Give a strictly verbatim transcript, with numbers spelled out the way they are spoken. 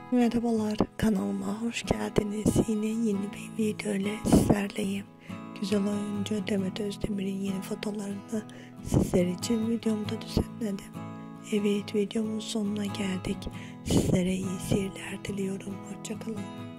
Merhabalar, kanalıma hoş geldiniz. Yine yeni bir video ile sizlerleyim. Güzel oyuncu Demet Özdemir'in yeni fotolarını sizler için videomda düzenledim. Evet, videomun sonuna geldik. Sizlere iyi seyirler diliyorum. Hoşça kalın.